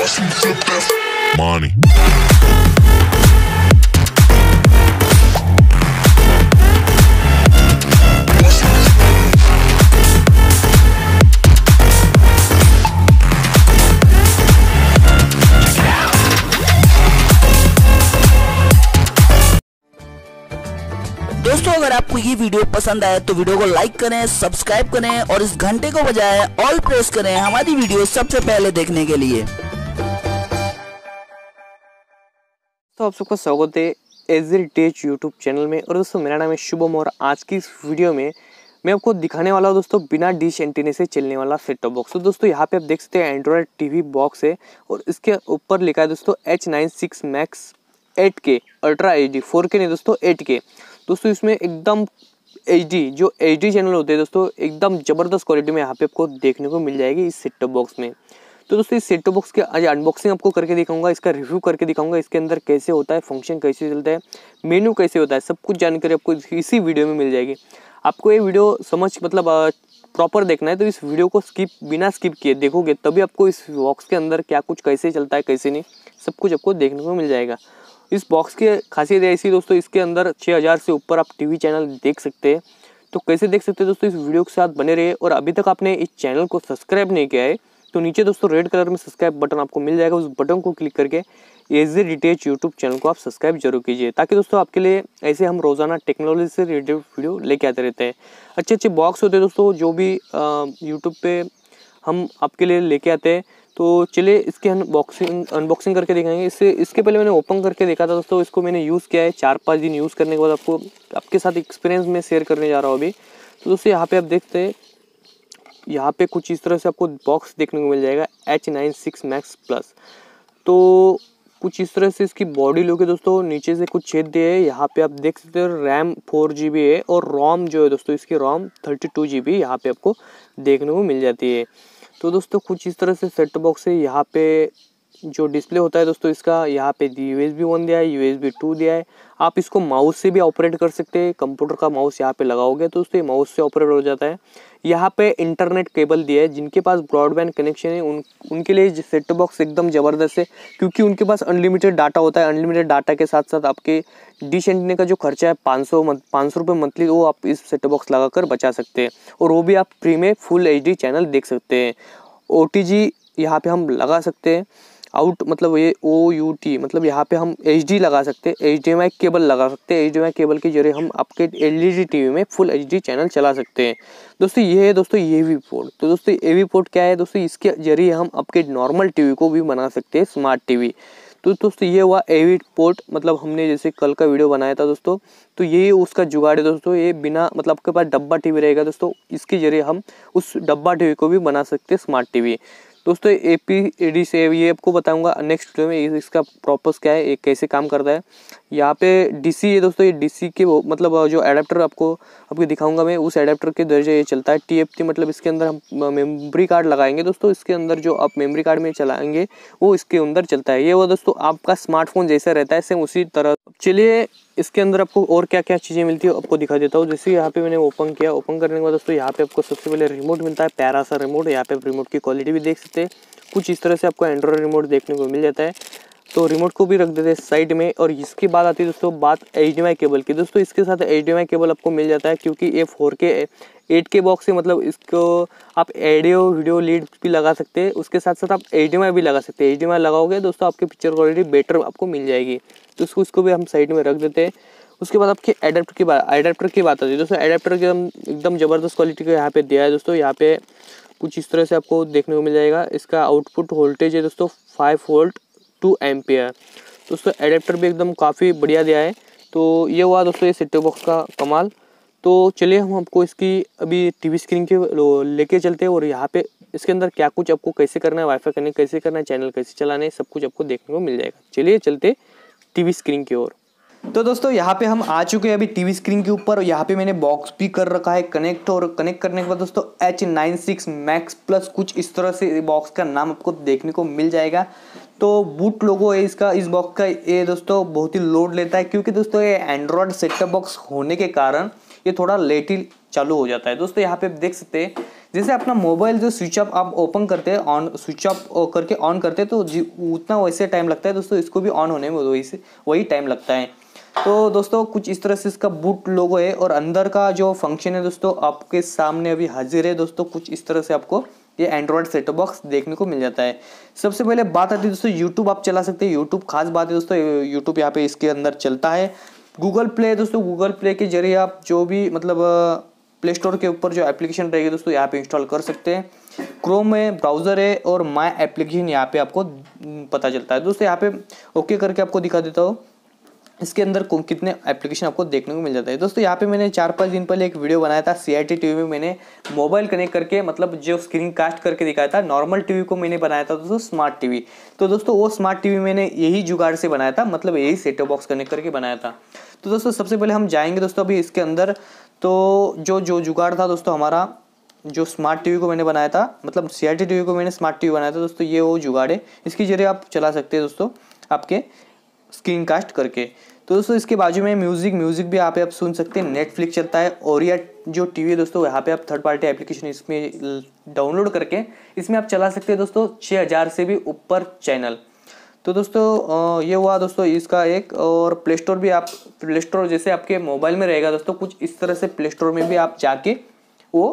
Money. दोस्तों अगर आपको ये वीडियो पसंद आए तो वीडियो को लाइक करें, सब्सक्राइब करें और इस घंटे को बजाएं, ऑल प्रेस करें हमारी वीडियो सबसे पहले देखने के लिए। तो आप सबका स्वागत है एज यूट्यूब चैनल में। और दोस्तों मेरा नाम है शुभम और आज की इस वीडियो में मैं आपको दिखाने वाला हूँ दोस्तों बिना डिश एंटीना से चलने वाला सेट टॉप बॉक्स। तो दोस्तों यहाँ पे आप देख सकते हैं एंड्रॉयड टीवी बॉक्स है और इसके ऊपर लिखा है दोस्तों H96max 8K ultra HD 4K नहीं दोस्तों 8K। दोस्तों इसमें एकदम HD जो HD चैनल होते हैं दोस्तों एकदम ज़बरदस्त क्वालिटी में यहाँ पे आपको देखने को मिल जाएगी इस सेट टॉप बॉक्स में। तो दोस्तों इस सेट टॉप बॉक्स के आज अनबॉक्सिंग आपको करके दिखाऊंगा, इसका रिव्यू करके दिखाऊंगा, इसके अंदर कैसे होता है, फंक्शन कैसे चलता है, मेन्यू कैसे होता है, सब कुछ जानकारी आपको इसी वीडियो में मिल जाएगी। आपको ये वीडियो प्रॉपर देखना है तो इस वीडियो को बिना स्किप किए देखोगे तभी आपको इस बॉक्स के अंदर क्या कुछ कैसे चलता है कैसे नहीं सब कुछ आपको देखने को मिल जाएगा। इस बॉक्स की खासियत ऐसी दोस्तों इसके अंदर 6000 से ऊपर आप टीवी चैनल देख सकते हैं। तो कैसे देख सकते हैं दोस्तों, इस वीडियो के साथ बने रहिए। और अभी तक आपने इस चैनल को सब्सक्राइब नहीं किया है तो नीचे दोस्तों रेड कलर में सब्सक्राइब बटन आपको मिल जाएगा, उस बटन को क्लिक करके एज डिटेच यूट्यूब चैनल को आप सब्सक्राइब जरूर कीजिए ताकि दोस्तों आपके लिए ऐसे हम रोजाना टेक्नोलॉजी से रिलेटेड वीडियो लेके आते रहते हैं। अच्छे अच्छे बॉक्स होते हैं दोस्तों जो भी यूट्यूब पे हम आपके लिए लेके आते हैं। तो चलिए इसकी अनबॉक्सिंग करके दिखाएंगे। इसके पहले मैंने ओपन करके देखा था दोस्तों, इसको मैंने यूज़ किया है 4-5 दिन यूज़ करने के बाद आपके साथ एक्सपीरियंस में शेयर करने जा रहा हूँ अभी। तो दोस्तों यहाँ पे आप देखते हैं यहाँ पे कुछ इस तरह से आपको बॉक्स देखने को मिल जाएगा H96max प्लस। तो कुछ इस तरह से इसकी बॉडी लोगे दोस्तों, नीचे से कुछ छेद दिए है। यहाँ पे आप देख सकते हो रैम 4GB है और रोम जो है दोस्तों इसकी रोम 32GB यहाँ पे आपको देखने को मिल जाती है। तो दोस्तों कुछ इस तरह से सेट टॉप बॉक्स है। यहाँ पे जो डिस्प्ले होता है दोस्तों इसका यहाँ पे USB 1 दिया है, USB 2 दिया है। आप इसको माउस से भी ऑपरेट कर सकते हैं, कंप्यूटर का माउस यहाँ पे लगाओगे तो दोस्तों ये माउस से ऑपरेट हो जाता है। यहाँ पे इंटरनेट केबल दिया है, जिनके पास ब्रॉडबैंड कनेक्शन है उनके लिए सेट टॉप बॉक्स एकदम ज़बरदस्त है क्योंकि उनके पास अनलिमिटेड डाटा होता है। अनलिमिटेड डाटा के साथ साथ आपके डिश एंटीना का जो खर्चा है 500 रुपये मंथली वो आप इस सेट टॉप बॉक्स लगाकर बचा सकते हैं और वो भी आप फ्री में फुल HD चैनल देख सकते हैं। OTG यहाँ पे हम लगा सकते हैं, आउट मतलब ये OUT मतलब यहाँ पे हम HD लगा सकते हैं, HDMI केबल लगा सकते हैं। HDMI केबल के जरिए हम आपके LED टीवी में फुल HD चैनल चला सकते हैं। दोस्तों ये है दोस्तों AV पोर्ट। तो दोस्तों AV पोर्ट क्या है दोस्तों, इसके जरिए हम आपके नॉर्मल टीवी को भी बना सकते हैं स्मार्ट टीवी। तो दोस्तों ये हुआ AV पोर्ट, मतलब हमने जैसे कल का वीडियो बनाया था दोस्तों, तो ये उसका जुगाड़ है दोस्तों। ये बिना मतलब आपके पास डब्बा टीवी रहेगा दोस्तों, इसके जरिए हम उस डब्बा टीवी को भी बना सकते हैं स्मार्ट टीवी। दोस्तों APD से ये आपको बताऊंगा नेक्स्ट वीडियो में इसका प्रॉपर्स क्या है, ये कैसे काम करता है। यहाँ पे DC है दोस्तों, ये DC के मतलब जो एडाप्टर आपको दिखाऊंगा मैं, उस एडाप्टर के जरिए ये चलता है। TFT मतलब इसके अंदर हम मेमोरी कार्ड लगाएंगे दोस्तों, इसके अंदर जो आप मेमोरी कार्ड में चलाएंगे वो इसके अंदर चलता है। ये वो दोस्तों आपका स्मार्टफोन जैसा रहता है सेम उसी तरह। चलिए इसके अंदर आपको और क्या क्या चीज़ें मिलती है आपको दिखा देता हूँ। जैसे यहाँ पे मैंने ओपन किया, ओपन करने के बाद दोस्तों यहाँ पे आपको सबसे पहले रिमोट मिलता है, प्यारा सा रिमोट। यहाँ पे रिमोट की क्वालिटी भी देख सकते हैं, कुछ इस तरह से आपको एंड्रॉयड रिमोट देखने को मिल जाता है। तो रिमोट को भी रख देते हैं साइड में। और इसके बाद आती है दोस्तों बात HDMI केबल की। दोस्तों इसके साथ HDMI केबल आपको मिल जाता है क्योंकि ये 4K 8K बॉक्स है, मतलब इसको आप ऑडियो वीडियो लीड भी लगा सकते हैं, उसके साथ साथ आप HDMI भी लगा सकते हैं। HDMI लगाओगे दोस्तों आपकी पिक्चर क्वालिटी बेटर आपको मिल जाएगी। तो इसको भी हम साइड में रख देते हैं। उसके बाद आपके एडाप्टर की बात आती है दोस्तों। एडाप्टर के एकदम ज़बरदस्त क्वालिटी का यहाँ पे दिया है दोस्तों। यहाँ पे कुछ इस तरह से आपको देखने को मिल जाएगा। इसका आउटपुट वोल्टेज है दोस्तों 5 वोल्ट 2 एम्पियर। दोस्तों एडाप्टर भी एकदम काफ़ी बढ़िया दिया है। तो ये हुआ दोस्तों ये सेट टॉप बॉक्स का कमाल। तो चलिए हम आपको इसकी अभी टीवी स्क्रीन के लेके चलते हैं और यहाँ पे इसके अंदर क्या कुछ आपको कैसे करना है, वाईफाई कनेक्ट कैसे करना है, चैनल कैसे चलाना है, सब कुछ आपको देखने को मिल जाएगा। चलिए चलते टीवी स्क्रीन की ओर। तो दोस्तों यहाँ पे हम आ चुके हैं अभी टीवी स्क्रीन के ऊपर। यहाँ पे मैंने बॉक्स भी कर रखा है कनेक्ट, और कनेक्ट करने के बाद दोस्तों H96max प्लस कुछ इस तरह से बॉक्स का नाम आपको देखने को मिल जाएगा। तो बूट लोगो है इसका, इस बॉक्स का। ये दोस्तों बहुत ही लोड लेता है क्योंकि दोस्तों ये एंड्रॉयड सेटअप बॉक्स होने के कारण ये थोड़ा लेट ही चालू हो जाता है। दोस्तों यहाँ पे आप देख सकते हैं जैसे अपना मोबाइल जो स्विच ऑफ आप ओपन करते हैं, ऑन स्विच ऑफ करके ऑन करते हैं तो उतना वैसे टाइम लगता है दोस्तों, इसको भी ऑन होने में वही टाइम लगता है। तो दोस्तों कुछ इस तरह से इसका बूट लोगो है और अंदर का जो फंक्शन है दोस्तों आपके सामने अभी हाजिर है दोस्तों। कुछ इस तरह से आपको ये एंड्रॉयड सेट टॉप बॉक्स देखने को मिल जाता है। सबसे पहले बात आती है दोस्तों यूट्यूब आप चला सकते हैं। यूट्यूब खास बात है दोस्तों, यूट्यूब यहाँ पे इसके अंदर चलता है। गूगल प्ले दोस्तों, गूगल प्ले के जरिए आप जो भी मतलब प्ले स्टोर के ऊपर जो एप्लीकेशन रहेगी दोस्तों यहाँ पे इंस्टॉल कर सकते हैं। क्रोम है, ब्राउजर है और माय एप्लीकेशन यहाँ पे आपको पता चलता है दोस्तों। यहाँ पे ओके करके आपको दिखा देता हूँ इसके अंदर कितने एप्लीकेशन आपको देखने को मिल जाता है दोस्तों। यहाँ पे मैंने 4-5 दिन पहले एक वीडियो बनाया था CRT टीवी में। मैंने मोबाइल कनेक्ट करके मतलब जो स्क्रीन कास्ट करके दिखाया था, नॉर्मल टीवी को मैंने बनाया था दोस्तों स्मार्ट टीवी। तो दोस्तों वो स्मार्ट टीवी मैंने यही जुगाड़ से बनाया था, मतलब यही सेट टॉप बॉक्स कनेक्ट करके बनाया था। तो दोस्तों सबसे पहले हम जाएंगे दोस्तों अभी इसके अंदर। तो जो जुगाड़ था दोस्तों हमारा, जो स्मार्ट टीवी को मैंने बनाया था, मतलब CRT टीवी को मैंने स्मार्ट टीवी बनाया था दोस्तों, ये वो जुगाड़ है। इसके जरिए आप चला सकते हैं दोस्तों आपके स्क्रीन कास्ट करके। तो दोस्तों इसके बाजू में म्यूजिक भी यहाँ पे आप सुन सकते हैं। नेटफ्लिक्स चलता है और यह जो टीवी है दोस्तों यहाँ पे आप थर्ड पार्टी एप्लीकेशन इसमें डाउनलोड करके इसमें आप चला सकते हैं दोस्तों 6000 से भी ऊपर चैनल। तो दोस्तों ये हुआ दोस्तों इसका एक। और प्ले स्टोर भी आप, प्ले स्टोर जैसे आपके मोबाइल में रहेगा दोस्तों, कुछ इस तरह से प्ले स्टोर में भी आप जाके वो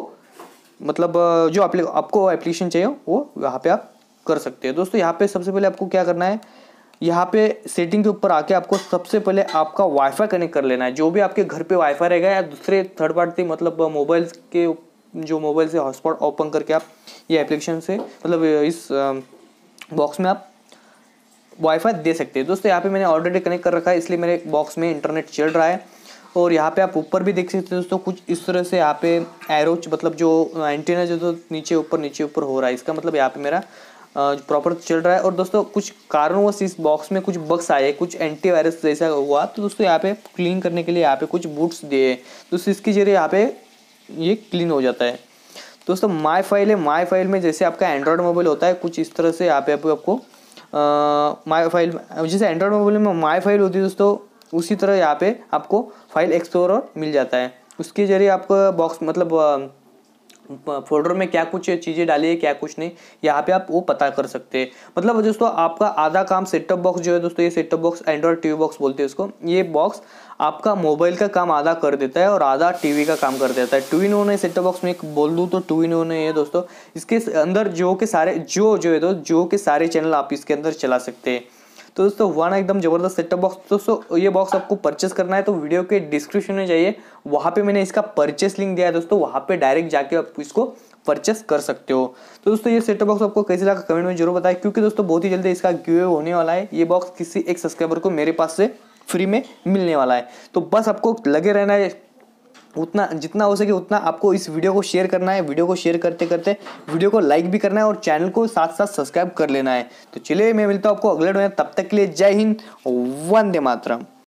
मतलब जो आपको एप्लीकेशन चाहिए वो यहाँ पे आप कर सकते हैं दोस्तों। यहाँ पे सबसे पहले आपको क्या करना है, यहाँ पे सेटिंग के ऊपर आके आपको सबसे पहले आपका वाईफाई कनेक्ट कर लेना है। जो भी आपके घर पे वाईफाई रहेगा या दूसरे थर्ड पार्टी मतलब मोबाइल के जो मोबाइल से हॉटस्पॉट ओपन करके आप ये एप्लीकेशन से मतलब इस बॉक्स में आप वाईफाई दे सकते हैं दोस्तों। यहाँ पे मैंने ऑलरेडी कनेक्ट कर रखा है इसलिए मेरे बॉक्स में इंटरनेट चल रहा है। और यहाँ पे आप ऊपर भी देख सकते हैं दोस्तों, कुछ इस तरह से यहाँ पे एरो मतलब जो एंटीना जो तो नीचे ऊपर हो रहा है, इसका मतलब यहाँ पे मेरा प्रॉपर चल रहा है। और दोस्तों कुछ कारणवश इस बॉक्स में कुछ बग्स आए, कुछ एंटीवायरस जैसा हुआ, तो दोस्तों यहाँ पे क्लीन करने के लिए यहाँ पे कुछ बूट्स दिए दोस्तों, इसके जरिए यहाँ पे ये क्लीन हो जाता है दोस्तों। माई फाइल है, माई फाइल में जैसे आपका एंड्रॉयड मोबाइल होता है कुछ इस तरह से यहाँ पे आपको माई फाइल, जैसे एंड्रॉयड मोबाइल में माई फाइल होती है दोस्तों, उसी तरह यहाँ पे आपको फाइल एक्सप्लोरर मिल जाता है। उसके जरिए आपको बॉक्स मतलब फोल्डर में क्या कुछ चीज़ें डाली है क्या कुछ नहीं, यहाँ पे आप वो पता कर सकते हैं। मतलब दोस्तों आपका आधा काम सेट टॉप बॉक्स जो है दोस्तों, ये set top box android TV box बोलते हैं इसको, ये बॉक्स आपका मोबाइल का काम आधा कर देता है और आधा टीवी का काम कर देता है। 2-in-1 है सेट टॉप बॉक्स में, एक बोल दूँ तो 2-in-1 है दोस्तों। इसके अंदर जो के सारे जो के सारे चैनल आप इसके अंदर चला सकते हैं। तो दोस्तों वन एकदम जबरदस्त सेट टॉप बॉक्स। दोस्तों ये बॉक्स आपको परचेस करना है तो वीडियो के डिस्क्रिप्शन में जाइए, वहाँ पे मैंने इसका परचेस लिंक दिया है दोस्तों, वहाँ पे डायरेक्ट जाके आप इसको परचेस कर सकते हो। तो दोस्तों ये सेट टॉप बॉक्स आपको कैसे लगा कमेंट में जरूर बताएं, क्योंकि दोस्तों बहुत ही जल्दी इसका गिव होने वाला है। ये बॉक्स किसी एक सब्सक्राइबर को मेरे पास से फ्री में मिलने वाला है। तो बस आपको लगे रहना है, उतना जितना हो सके उतना आपको इस वीडियो को शेयर करना है। वीडियो को शेयर करते करते वीडियो को लाइक भी करना है और चैनल को साथ साथ सब्सक्राइब कर लेना है। तो चलिए मैं मिलता हूँ आपको अगले वीडियो में, तब तक के लिए जय हिंद, वंदे मातरम।